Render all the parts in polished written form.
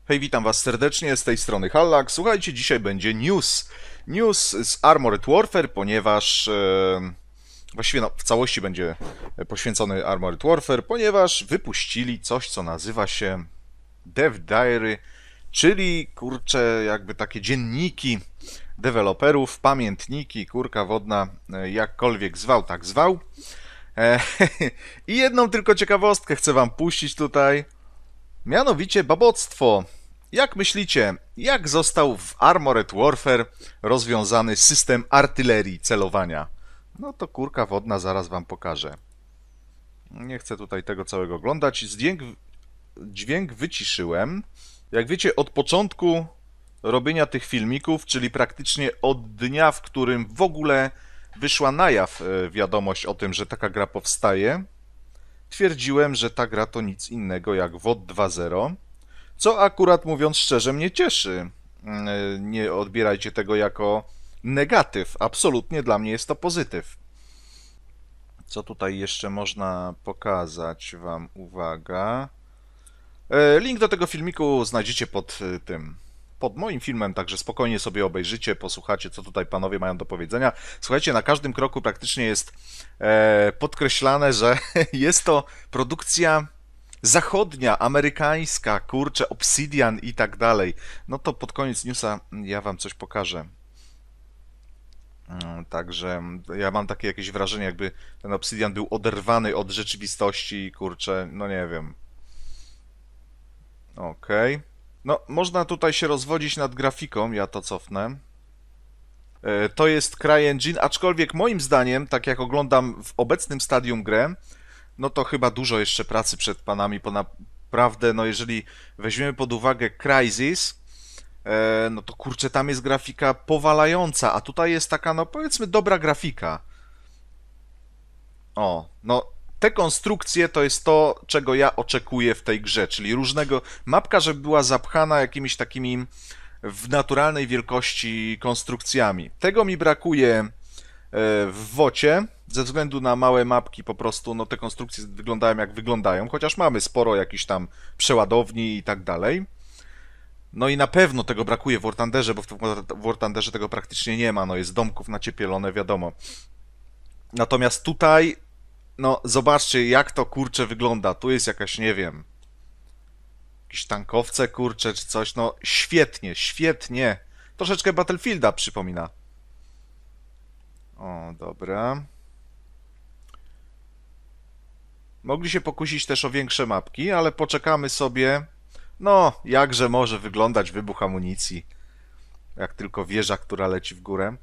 Hej, witam was serdecznie, z tej strony Hallak. Słuchajcie, dzisiaj będzie news. News z Armored Warfare, ponieważ... właściwie w całości będzie poświęcony Armored Warfare, ponieważ wypuścili coś, co nazywa się Dev Diary, czyli, kurczę, jakby takie dzienniki deweloperów, pamiętniki, kurka wodna, jakkolwiek zwał, tak zwał. I jedną tylko ciekawostkę chcę wam puścić tutaj. Mianowicie baboctwo. Jak myślicie, jak został w Armored Warfare rozwiązany system artylerii celowania? No to kurka wodna, zaraz wam pokażę. Nie chcę tutaj tego całego oglądać. Dźwięk wyciszyłem. Jak wiecie, od początku robienia tych filmików, czyli praktycznie od dnia, w którym w ogóle wyszła na jaw wiadomość o tym, że taka gra powstaje, twierdziłem, że ta gra to nic innego jak WOT 2.0, co akurat mówiąc szczerze mnie cieszy. Nie odbierajcie tego jako negatyw, absolutnie dla mnie jest to pozytyw. Co tutaj jeszcze można pokazać wam? Uwaga. Link do tego filmiku znajdziecie pod moim filmem, także spokojnie sobie obejrzycie, posłuchacie, co tutaj panowie mają do powiedzenia. Słuchajcie, na każdym kroku praktycznie jest podkreślane, że jest to produkcja zachodnia, amerykańska, kurczę, Obsidian i tak dalej. No to pod koniec newsa ja wam coś pokażę. Także ja mam takie jakieś wrażenie, jakby ten Obsidian był oderwany od rzeczywistości, kurczę, no nie wiem. Okej. No, można tutaj się rozwodzić nad grafiką, ja to cofnę. To jest CryEngine, aczkolwiek moim zdaniem, tak jak oglądam w obecnym stadium grę, no to chyba dużo jeszcze pracy przed panami, bo naprawdę, no jeżeli weźmiemy pod uwagę Crysis, no to kurczę, tam jest grafika powalająca, a tutaj jest taka, no powiedzmy, dobra grafika. O, no te konstrukcje to jest to, czego ja oczekuję w tej grze, czyli różnego... Mapka, żeby była zapchana jakimiś takimi w naturalnej wielkości konstrukcjami. Tego mi brakuje w wocie, ze względu na małe mapki po prostu, no te konstrukcje wyglądają jak wyglądają, chociaż mamy sporo jakichś tam przeładowni i tak dalej. No i na pewno tego brakuje w War Thunderze, bo w War Thunderze tego praktycznie nie ma, no jest domków naciepielone, wiadomo. Natomiast tutaj, no zobaczcie jak to kurcze wygląda, tu jest jakaś, nie wiem, jakieś tankowce kurcze czy coś, no świetnie, świetnie. Troszeczkę Battlefielda przypomina. O, dobra. Mogli się pokusić też o większe mapki, ale poczekamy sobie. No, jakże może wyglądać wybuch amunicji. Jak tylko wieża, która leci w górę.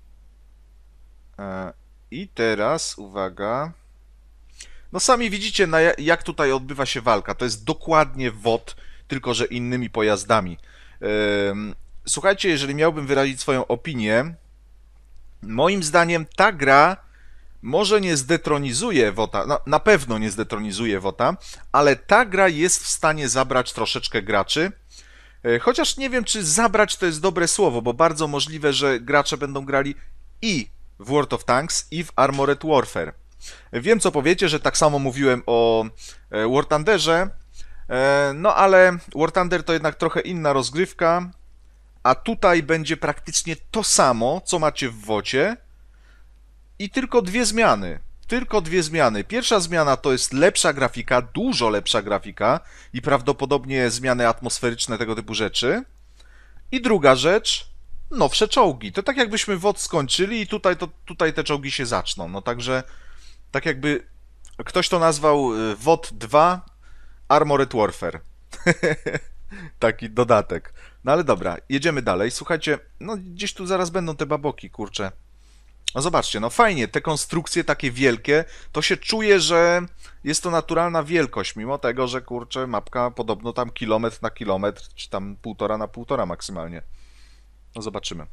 I teraz, uwaga. No sami widzicie, jak tutaj odbywa się walka. To jest dokładnie WOT, tylko że innymi pojazdami. Słuchajcie, jeżeli miałbym wyrazić swoją opinię, moim zdaniem ta gra może nie zdetronizuje WOTA, no, na pewno nie zdetronizuje WOTA, ale ta gra jest w stanie zabrać troszeczkę graczy. Chociaż nie wiem, czy zabrać to jest dobre słowo, bo bardzo możliwe, że gracze będą grali i w World of Tanks, i w Armored Warfare. Wiem, co powiecie, że tak samo mówiłem o War Thunderze, no ale War Thunder to jednak trochę inna rozgrywka, a tutaj będzie praktycznie to samo, co macie w WOcie, i tylko dwie zmiany. Tylko dwie zmiany. Pierwsza zmiana to jest lepsza grafika, dużo lepsza grafika i prawdopodobnie zmiany atmosferyczne, tego typu rzeczy. I druga rzecz, nowsze czołgi. To tak jakbyśmy WOT skończyli i tutaj te czołgi się zaczną. No także, tak jakby ktoś to nazwał WOT 2 Armored Warfare. Taki dodatek. No ale dobra, jedziemy dalej. Słuchajcie, no gdzieś tu zaraz będą te baboki, kurcze. No zobaczcie, no fajnie, te konstrukcje takie wielkie, to się czuje, że jest to naturalna wielkość, mimo tego, że kurczę, mapka podobno tam kilometr na kilometr, czy tam półtora na półtora maksymalnie. No zobaczymy.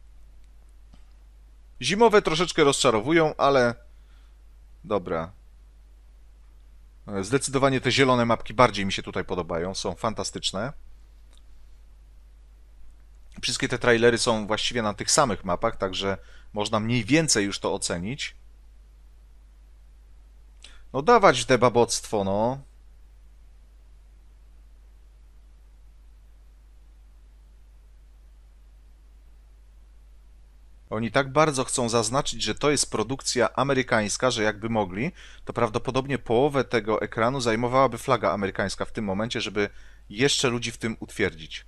Zimowe troszeczkę rozczarowują, ale dobra. Zdecydowanie te zielone mapki bardziej mi się tutaj podobają, są fantastyczne. Wszystkie te trailery są właściwie na tych samych mapach, także można mniej więcej już to ocenić. No dawać te baboctwo, no. Oni tak bardzo chcą zaznaczyć, że to jest produkcja amerykańska, że jakby mogli, to prawdopodobnie połowę tego ekranu zajmowałaby flaga amerykańska w tym momencie, żeby jeszcze ludzi w tym utwierdzić.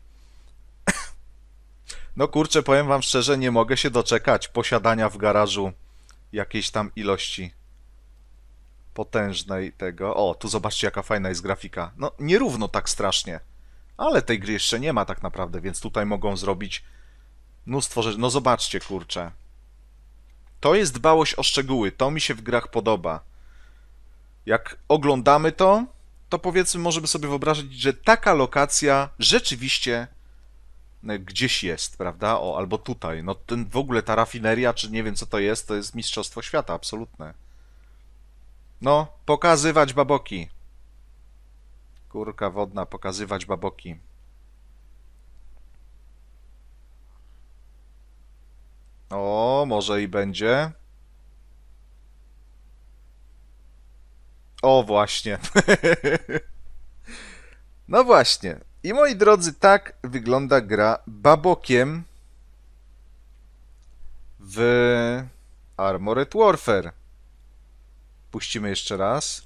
No kurczę, powiem wam szczerze, nie mogę się doczekać posiadania w garażu jakiejś tam ilości potężnej tego. O, tu zobaczcie jaka fajna jest grafika. No, nierówno tak strasznie. Ale tej gry jeszcze nie ma tak naprawdę, więc tutaj mogą zrobić mnóstwo rzeczy. No zobaczcie, kurczę. To jest dbałość o szczegóły, to mi się w grach podoba. Jak oglądamy to, to powiedzmy możemy sobie wyobrazić, że taka lokacja rzeczywiście gdzieś jest, prawda? O, albo tutaj. No ten w ogóle ta rafineria, czy nie wiem co to jest mistrzostwo świata, absolutne. No, pokazywać baboki. Kurka wodna, pokazywać baboki. O, może i będzie. O, właśnie. No właśnie. I moi drodzy, tak wygląda gra babokiem w Armored Warfare. Puścimy jeszcze raz.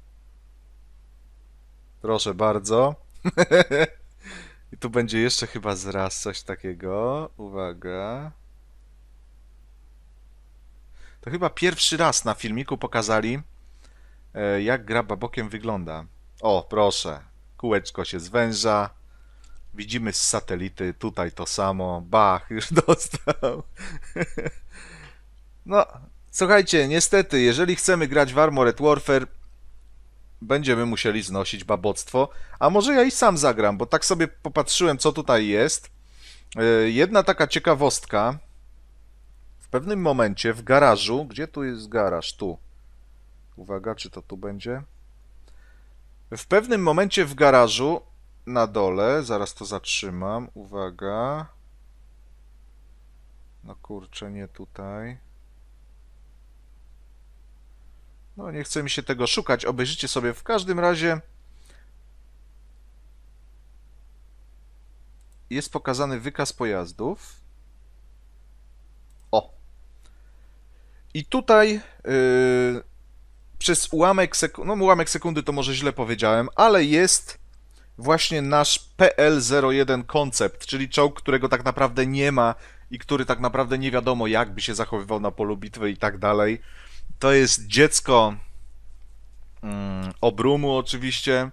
Proszę bardzo. I tu będzie jeszcze chyba zraz coś takiego. Uwaga. To chyba pierwszy raz na filmiku pokazali, jak gra babokiem wygląda. O, proszę. Kółeczko się zwęża. Widzimy z satelity tutaj to samo. Bach, już dostał. No, słuchajcie, niestety, jeżeli chcemy grać w Armored Warfare, będziemy musieli znosić baboctwo. A może ja i sam zagram, bo tak sobie popatrzyłem, co tutaj jest. Jedna taka ciekawostka. W pewnym momencie w garażu... Gdzie tu jest garaż? Tu. Uwaga, czy to tu będzie? W pewnym momencie w garażu na dole, zaraz to zatrzymam, uwaga. No kurczę, nie tutaj. No nie chce mi się tego szukać, obejrzyjcie sobie w każdym razie. Jest pokazany wykaz pojazdów. O! I tutaj przez ułamek sekundy, no ułamek sekundy to może źle powiedziałem, ale jest właśnie nasz PL-01 koncept, czyli czołg, którego tak naprawdę nie ma i który tak naprawdę nie wiadomo jak by się zachowywał na polu bitwy i tak dalej. To jest dziecko Obrumu oczywiście.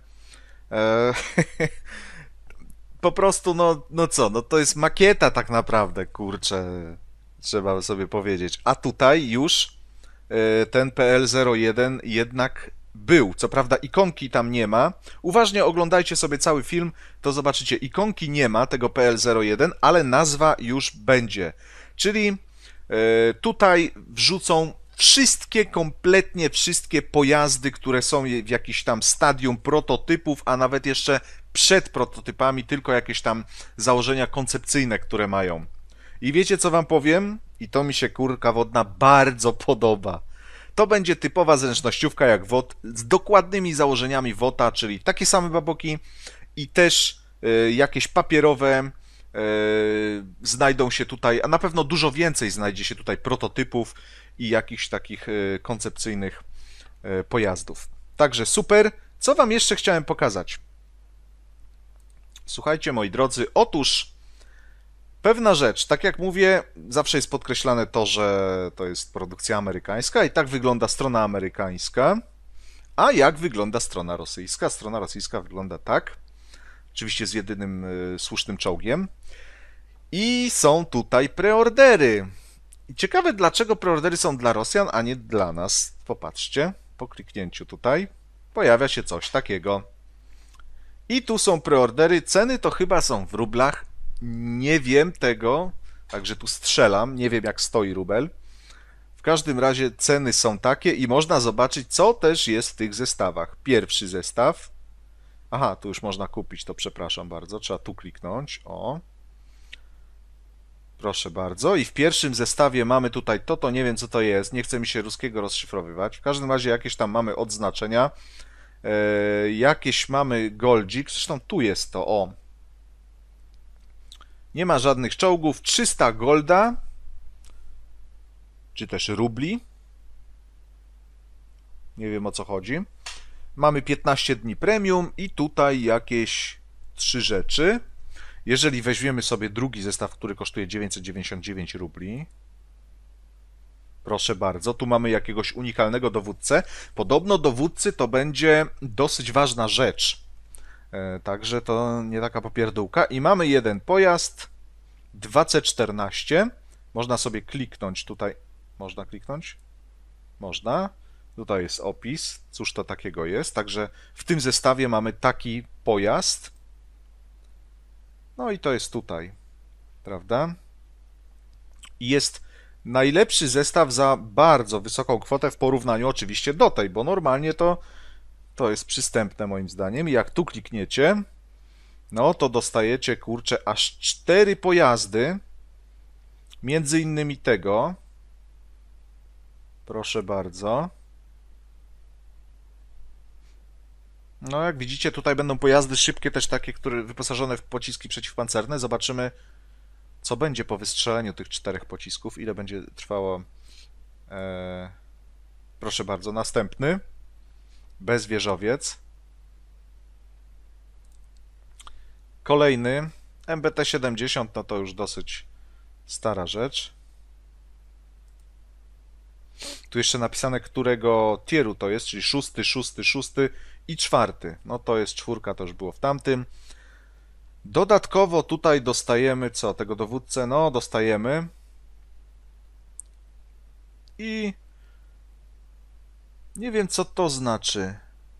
Po prostu, no co, no to jest makieta tak naprawdę, kurczę, trzeba sobie powiedzieć. A tutaj już ten PL-01 jednak był. Co prawda ikonki tam nie ma. Uważnie oglądajcie sobie cały film, to zobaczycie, ikonki nie ma tego PL-01, ale nazwa już będzie. Czyli tutaj wrzucą kompletnie wszystkie pojazdy, które są w jakimś tam stadium prototypów, a nawet jeszcze przed prototypami, tylko jakieś tam założenia koncepcyjne, które mają. I wiecie co wam powiem? I to mi się kurka wodna bardzo podoba. To będzie typowa zręcznościówka jak WOT, z dokładnymi założeniami WOTA, czyli takie same baboki i też jakieś papierowe znajdą się tutaj, a na pewno dużo więcej znajdzie się tutaj prototypów i jakichś takich koncepcyjnych pojazdów. Także super. Co wam jeszcze chciałem pokazać? Słuchajcie, moi drodzy, otóż pewna rzecz, tak jak mówię, zawsze jest podkreślane to, że to jest produkcja amerykańska i tak wygląda strona amerykańska, a jak wygląda strona rosyjska? Strona rosyjska wygląda tak, oczywiście z jedynym słusznym czołgiem i są tutaj preordery. I ciekawe, dlaczego preordery są dla Rosjan, a nie dla nas. Popatrzcie, po kliknięciu tutaj pojawia się coś takiego. I tu są preordery, ceny to chyba są w rublach, nie wiem tego, także tu strzelam, nie wiem jak stoi rubel. W każdym razie ceny są takie i można zobaczyć, co też jest w tych zestawach. Pierwszy zestaw. Aha, tu już można kupić, to przepraszam bardzo, trzeba tu kliknąć, o. Proszę bardzo. I w pierwszym zestawie mamy tutaj to nie wiem co to jest, nie chce mi się ruskiego rozszyfrowywać. W każdym razie jakieś tam mamy odznaczenia. Jakieś mamy goldzik, zresztą tu jest to, o. Nie ma żadnych czołgów, 300 golda. czy też rubli. Nie wiem, o co chodzi. Mamy 15 dni premium i tutaj jakieś 3 rzeczy. Jeżeli weźmiemy sobie drugi zestaw, który kosztuje 999 rubli, proszę bardzo, tu mamy jakiegoś unikalnego dowódcę. Podobno dowódcy to będzie dosyć ważna rzecz. Także to nie taka popierdółka. I mamy jeden pojazd 2C14. Można sobie kliknąć tutaj. Można kliknąć? Można. Tutaj jest opis, cóż to takiego jest. Także w tym zestawie mamy taki pojazd. No i to jest tutaj, prawda? I jest najlepszy zestaw za bardzo wysoką kwotę w porównaniu oczywiście do tej, bo normalnie to jest przystępne moim zdaniem. I jak tu klikniecie, no to dostajecie, kurczę, aż 4 pojazdy. Między innymi tego. Proszę bardzo. No jak widzicie, tutaj będą pojazdy szybkie, też takie, które wyposażone w pociski przeciwpancerne. Zobaczymy, co będzie po wystrzeleniu tych 4 pocisków, ile będzie trwało. Proszę bardzo, następny. Bezwieżowiec. Kolejny. MBT-70, no to już dosyć stara rzecz. Tu jeszcze napisane, którego tieru to jest, czyli 6, 6, 6 i 4. No to jest 4, to już było w tamtym. Dodatkowo tutaj dostajemy co? Tego dowódcę? No, dostajemy. I nie wiem, co to znaczy.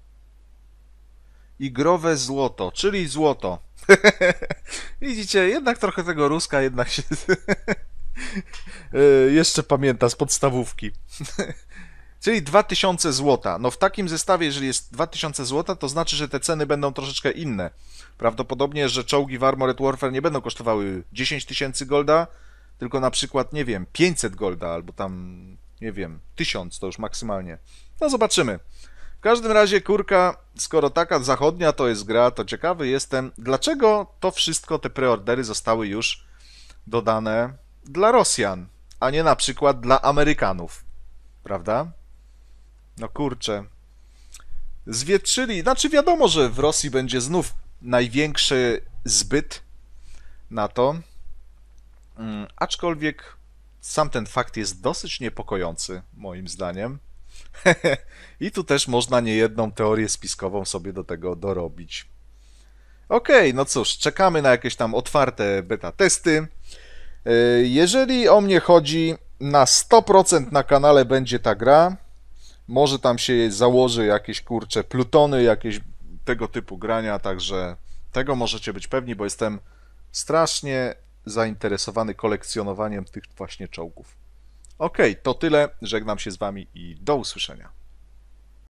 Igrowe złoto, czyli złoto. Widzicie, jednak trochę tego Ruska jednak się jeszcze pamięta z podstawówki. Czyli 2000 złota. No w takim zestawie, jeżeli jest 2000 złota, to znaczy, że te ceny będą troszeczkę inne. Prawdopodobnie, że czołgi w Armored Warfare nie będą kosztowały 10 tysięcy golda, tylko na przykład, nie wiem, 500 golda, albo tam, nie wiem, 1000 to już maksymalnie. No zobaczymy. W każdym razie, kurka, skoro taka zachodnia to jest gra, to ciekawy jestem, dlaczego to wszystko, te preordery zostały już dodane dla Rosjan, a nie na przykład dla Amerykanów. Prawda? No kurczę. Zwietrzyli, znaczy wiadomo, że w Rosji będzie znów największy zbyt na to, aczkolwiek sam ten fakt jest dosyć niepokojący, moim zdaniem. I tu też można niejedną teorię spiskową sobie do tego dorobić. Okej, no cóż, czekamy na jakieś tam otwarte beta testy. Jeżeli o mnie chodzi, na 100% na kanale będzie ta gra. Może tam się założy jakieś, kurcze, plutony, jakieś tego typu grania, także tego możecie być pewni, bo jestem strasznie zainteresowany kolekcjonowaniem tych właśnie czołgów. Okej, to tyle. Żegnam się z wami i do usłyszenia.